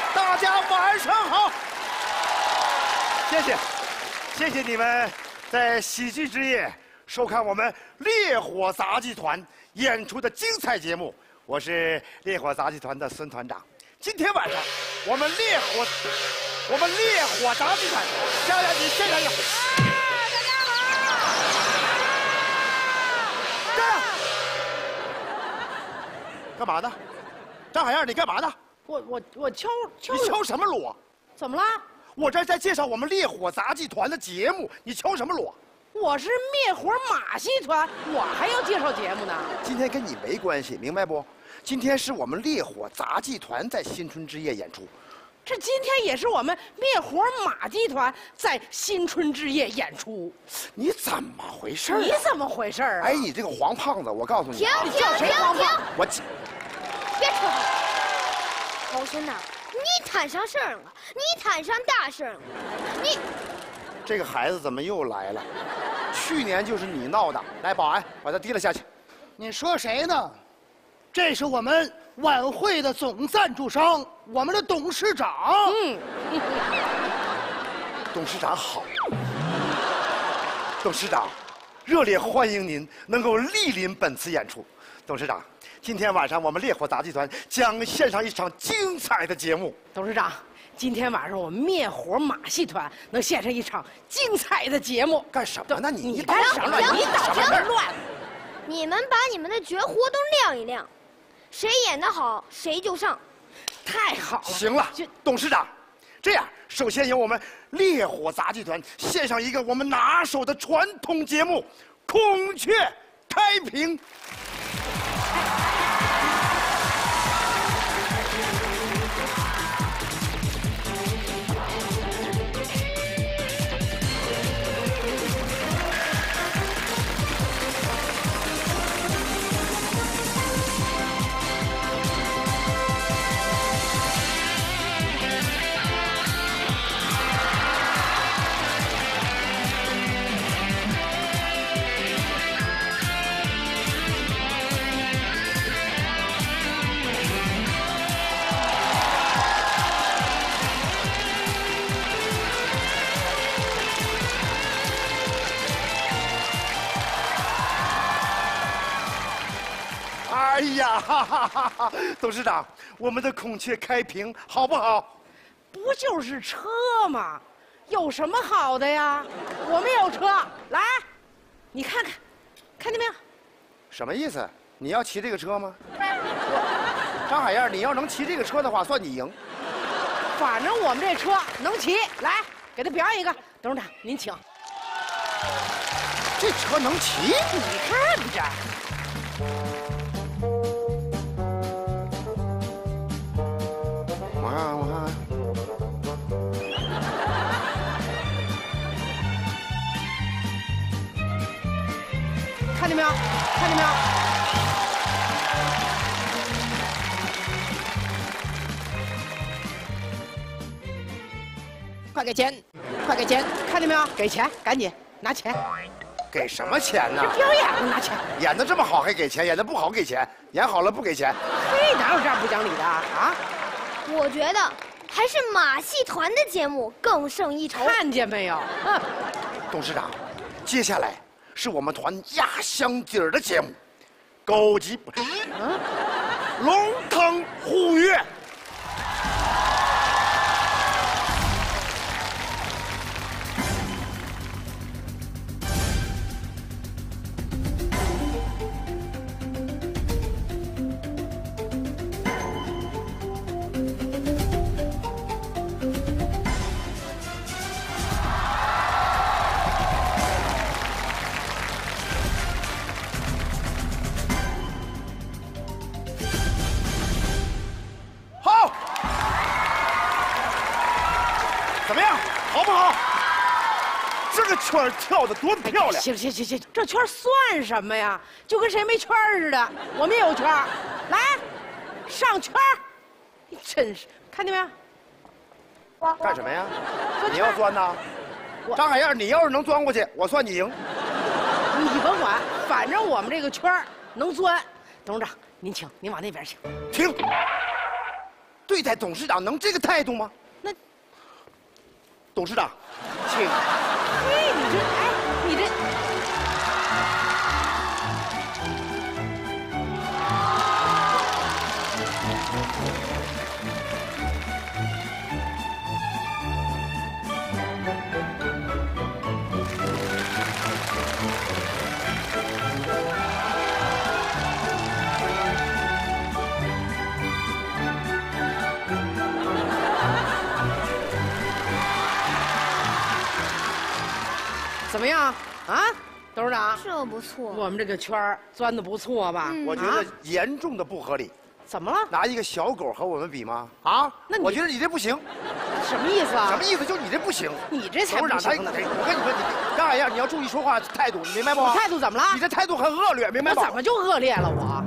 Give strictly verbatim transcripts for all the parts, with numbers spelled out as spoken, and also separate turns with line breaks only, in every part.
大家晚上好。谢谢，谢谢你们在喜剧之夜收看我们烈火杂技团演出的精彩节目。我是烈火杂技团的孙团长。今天晚上，我们烈火，我们烈火杂技团将让你现场有。
大家好。
这样。干嘛呢？张海燕，你干嘛呢？
我我我敲敲。
你敲什么锣？
怎么了？
我这在介绍我们烈火杂技团的节目，你敲什么锣？
我是灭火马戏团，我还要介绍节目呢。
今天跟你没关系，明白不？今天是我们烈火杂技团在新春之夜演出。
这今天也是我们灭火马戏团在新春之夜演出。
你怎么回事、啊？
你怎么回事啊？
哎，你这个黄胖子，我告诉你，
停
你叫谁黄胖？
我
别扯了，老孙呐，你摊上事儿了，你摊上大事了，你
这个孩子怎么又来了？去年就是你闹的。来，保安，把他提了下去。
你说谁呢？这是我们晚会的总赞助商，我们的董事长。
嗯，
董事长好。董事长，热烈欢迎您能够莅临本次演出。董事长，今天晚上我们烈火杂技团将献上一场精彩的节目。
董事长，今天晚上我们灭火马戏团能献上一场精彩的节目。
干什么呢？你
你干什么？你捣什么乱？
你们把你们的绝活都亮一亮，谁演得好谁就上。
太好了！
行了，董事长，这样，首先由我们烈火杂技团献上一个我们拿手的传统节目——孔雀开屏。哎呀，哈哈哈哈！董事长，我们的孔雀开屏好不好？
不就是车吗？有什么好的呀？我们有车，来，你看看，看见没有？
什么意思？你要骑这个车吗？张海燕，你要能骑这个车的话，算你赢。
反正我们这车能骑，来，给他表演一个。董事长，您请。
这车能骑？
你看着。
我看，我看。
看见没有？看见没有？快给钱！快给钱！看见没有？给钱，赶紧拿钱。
给什么钱呢？
表演了，拿钱。
演的这么好还给钱，演的不好给钱，演好了不给钱。
嘿，哪有这样不讲理的啊？
我觉得还是马戏团的节目更胜一筹。
看见没有？嗯。
董事长，接下来是我们团压箱底儿的节目，高级嗯，龙腾虎跃。怎么样，好不好？这个圈儿跳得多漂亮！
行行行行，这圈算什么呀？就跟谁没圈似的。我们也有圈，来，上圈。你真是，看见没有？
干什么呀？你要钻呐？张海燕，你要是能钻过去，我算你赢。
你甭管，反正我们这个圈能钻。董事长，您请，您往那边请。
停！ 对待董事长能这个态度吗？
那，
董事长，请。
嘿，你这，哎，你这。怎么样啊，董事长？
这不错。
我们这个圈儿钻的不错吧？
嗯
我觉得严重的不合理。
怎么了？
拿一个小狗和我们比吗？啊？
那你
我觉得你这不行。
什么意思啊？
什么意思？就是你这不行。
你这才
董事长，他，
不行呢！
我跟你说，你张海燕，你要注意说话态度，你明白不？
我态度怎么了？
你这态度很恶劣，明白不？
我怎么就恶劣了？我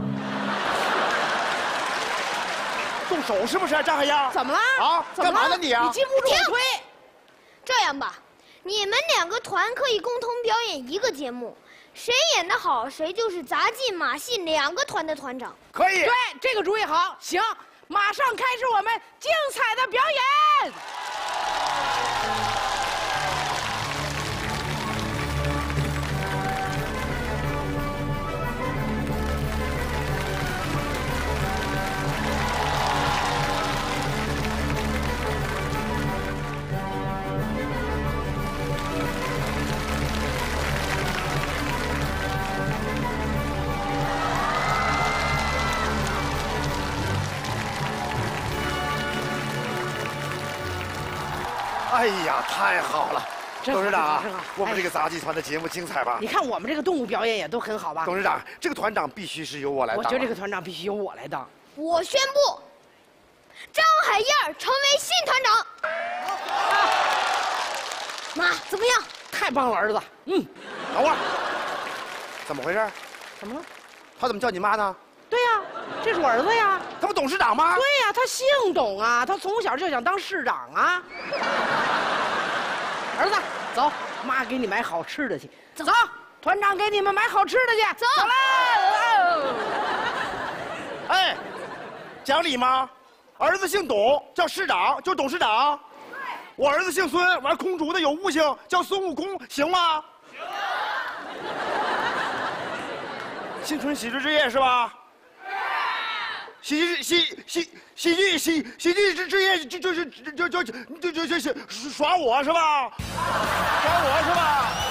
动手是不是，张海燕？
怎么了？
啊？
怎么了
干嘛呢你啊？
你禁不住我推。
这样吧，你们两个团可以共同表演一个节目，谁演得好，谁就是杂技、马戏两个团的团长。
可以。
对，这个主意好。行，马上开始我们精彩的表演。
哎呀，太好了！
真好
董事长啊
真好，
我们这个杂技团的节目精彩吧？
你看我们这个动物表演也都很好吧？
董事长，这个团长必须是由我来当。
我觉得这个团长必须由我来当。
我宣布，张海燕成为新团长。妈，怎么样？
太棒了，儿子。嗯，
等会儿，怎么回事？
怎么了？
他怎么叫你妈呢？
对呀、这是我儿子呀。
他不董事长吗？
对呀、他姓董啊，他从小就想当市长啊。儿子，走，妈给你买好吃的去。走，团长给你们买好吃的去。
走
走啦！
哎，讲理吗？儿子姓董，叫市长，就是董事长。我儿子姓孙，玩空竹的有悟性，叫孙悟空，行吗？行。新春喜剧之夜是吧？喜剧喜喜喜剧喜喜剧之之夜就就是就就就就就就就耍我是吧？耍我是吧？